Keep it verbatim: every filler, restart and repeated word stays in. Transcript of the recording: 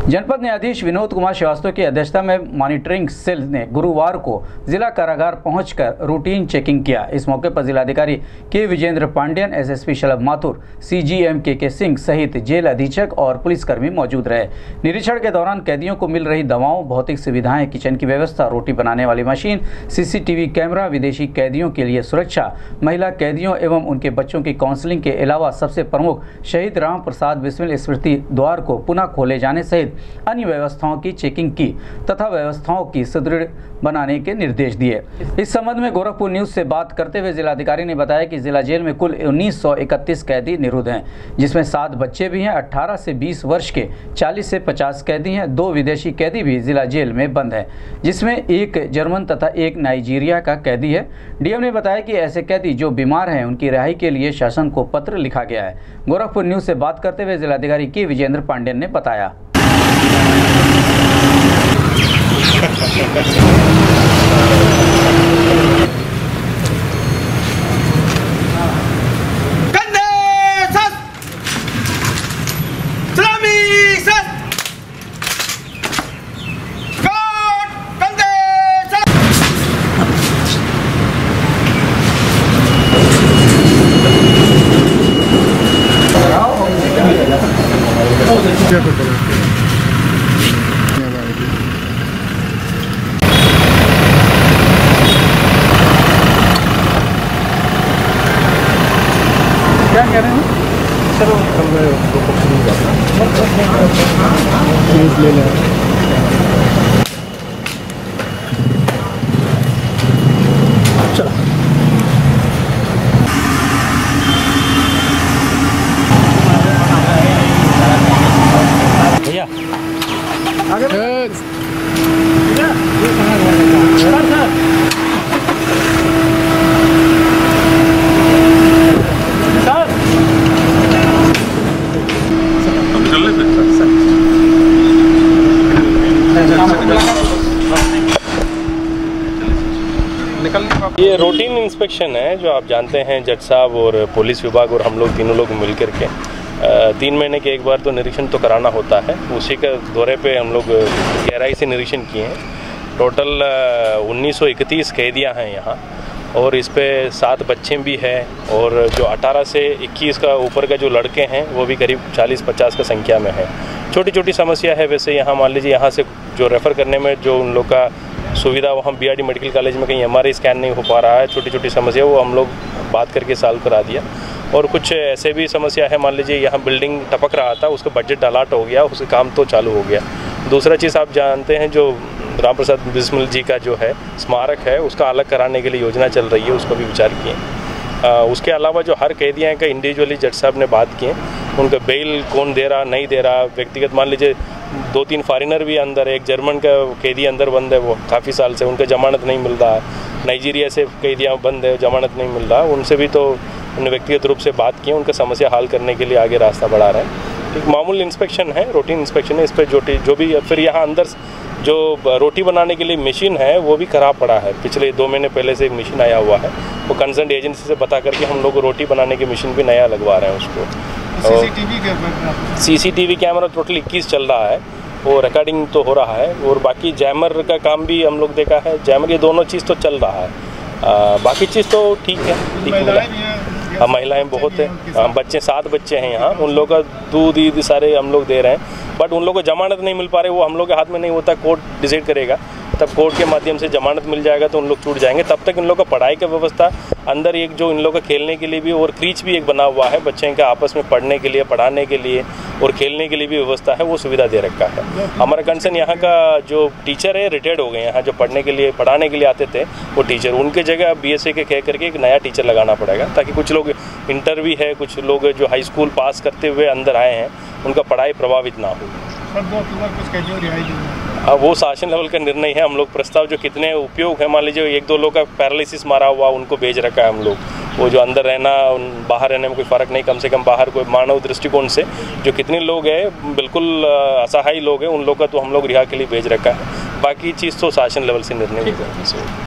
जनपद न्यायाधीश विनोद कुमार श्रीवास्तव की अध्यक्षता में मॉनिटरिंग सेल ने गुरुवार को जिला कारागार पहुंचकर रूटीन चेकिंग किया। इस मौके पर जिलाधिकारी K Vijendra Pandian, SSP Shalabh Mathur, CGM K K Singh सहित जेल अधीक्षक और पुलिसकर्मी मौजूद रहे। निरीक्षण के दौरान कैदियों को मिल रही दवाओं, भौतिक सुविधाएं, किचन की व्यवस्था, रोटी बनाने वाली मशीन, सीसीटीवी कैमरा, विदेशी कैदियों के लिए सुरक्षा, महिला कैदियों एवं उनके बच्चों की काउंसलिंग के अलावा सबसे प्रमुख शहीद राम प्रसाद बिस्मिल स्मृति द्वार को पुनः खोले जाने सहित अन्य व्यवस्थाओं की चेकिंग की तथा व्यवस्थाओं की सुदृढ़ बनाने के निर्देश दिए। इस संबंध में गोरखपुर न्यूज से बात करते हुए जिलाधिकारी ने बताया कि जिला जेल में कुल उन्नीस सौ इकतीस कैदी निरुद्ध हैं, जिसमें सात बच्चे भी हैं। अठारह से बीस वर्ष के चालीस से पचास कैदी हैं। दो विदेशी कैदी भी जिला जेल में बंद हैं, जिसमें एक जर्मन तथा एक नाइजीरिया का कैदी है। डीएम ने बताया कि ऐसे कैदी जो बीमार हैं उनकी रिहाई के लिए शासन को पत्र लिखा गया है। गोरखपुर न्यूज से बात करते हुए जिलाधिकारी के विजेंद्र पांडेयन ने बताया। क्या कह रहे हैं सर? ले लें। चलो भैया आगे ये रूटीन इंस्पेक्शन है जो आप जानते हैं, जज साहब और पुलिस विभाग और हम लोग तीनों लोग मिलकर के तीन महीने के एक बार तो निरीक्षण तो कराना होता है। उसी के दौरे पे हम लोग गहराई से निरीक्षण किए हैं। टोटल उन्नीस सौ इकतीस कैदियाँ हैं यहाँ और इस पे सात बच्चे भी हैं और जो अठारह से इक्कीस का ऊपर का जो लड़के हैं वो भी करीब चालीस पचास का संख्या में है। छोटी छोटी समस्या है वैसे यहाँ, मान लीजिए यहाँ से जो रेफ़र करने में जो उन लोग का सुविधा, वहाँ बीआरडी मेडिकल कॉलेज में कहीं एमआरआई स्कैन नहीं हो पा रहा है। छोटी छोटी समस्या वो हम लोग बात करके सॉल्व करा दिया। और कुछ ऐसे भी समस्या है, मान लीजिए यहाँ बिल्डिंग टपक रहा था, उसका बजट अलाट हो गया, उसका काम तो चालू हो गया। दूसरा चीज़ आप जानते हैं, जो राम प्रसाद बिस्मिल जी का जो है स्मारक है उसका अलग कराने के लिए योजना चल रही है, उसको भी विचार किए। उसके अलावा जो हर कैदियाँ का इंडिविजुअली जज साहब ने बात किए, उनका बेल कौन दे रहा नहीं दे रहा, व्यक्तिगत मान लीजिए दो तीन फॉरेनर भी अंदर है, एक जर्मन का कैदी अंदर बंद है, वो काफ़ी साल से उनका जमानत नहीं मिल रहा है। नाइजीरिया से कैदियाँ बंद है, जमानत नहीं मिल रहा, उनसे भी तो उन्होंने व्यक्तिगत रूप से बात की, उनका समस्या हल करने के लिए आगे रास्ता बढ़ा रहे हैं। एक मामूली इंस्पेक्शन है, रूटीन इंस्पेक्शन है। इस पर जो जो भी फिर यहाँ अंदर जो रोटी बनाने के लिए मशीन है वो भी खराब पड़ा है। पिछले दो महीने पहले से एक मशीन आया हुआ है, वो कंसर्न एजेंसी से पता करके हम लोग रोटी बनाने की मशीन भी नया लगवा रहे हैं उसको। सीसीटीवी कैमरा टोटल इक्कीस चल रहा है, वो रिकॉर्डिंग तो हो रहा है और बाकी जैमर का काम भी हम लोग देखा है। जैमर ये दोनों चीज़ तो चल रहा है, आ, बाकी चीज़ तो ठीक है, ठीक मिला। हाँ, महिलाएं बहुत है, हाँ, बच्चे सात बच्चे हैं यहाँ, उन लोगों का दूध ईद सारे हम लोग दे रहे हैं, बट उन लोगों को जमानत नहीं मिल पा रही, वो हम लोग के हाथ में नहीं होता, कोर्ट डिसाइड करेगा। तब कोर्ट के माध्यम से जमानत मिल जाएगा तो उन लोग छूट जाएंगे। तब तक इन लोगों का पढ़ाई का व्यवस्था अंदर, एक जो इन लोगों का खेलने के लिए भी और क्रीच भी एक बना हुआ है, बच्चे का आपस में पढ़ने के लिए, पढ़ाने के लिए और खेलने के लिए भी व्यवस्था है, वो सुविधा दे रखा है। हमारा कंसर्न यहाँ का जो टीचर है रिटायर्ड हो गए, यहाँ जो पढ़ने के लिए पढ़ाने के लिए आते थे वो टीचर, उनके जगह बी एस सी के कह करके एक नया टीचर लगाना पड़ेगा, ताकि कुछ लोग इंटर भी है, कुछ लोग जो हाई स्कूल पास करते हुए अंदर आए हैं उनका पढ़ाई प्रभावित ना हो। अब वो शासन लेवल का निर्णय है। हम लोग प्रस्ताव जो कितने उपयोग है, मान लीजिए एक दो लोग का पैरालिसिस मारा हुआ, उनको भेज रखा है हम लोग। वो जो अंदर रहना, बाहर रहने में कोई फ़र्क नहीं, कम से कम बाहर कोई मानव दृष्टिकोण से जो कितने लोग हैं बिल्कुल असहाय लोग हैं, उन लोग का तो हम लोग रिहा के लिए भेज रखा है। बाकी चीज़ तो शासन लेवल से निर्णय होगा।